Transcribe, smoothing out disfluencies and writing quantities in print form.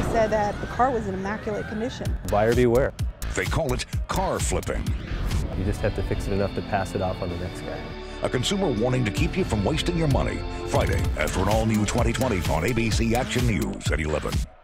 said that the car was in immaculate condition. Buyer beware. They call it car flipping. You just have to fix it enough to pass it off on the next guy. A consumer warning to keep you from wasting your money. Friday after an all-new 2020 on ABC Action News at 11.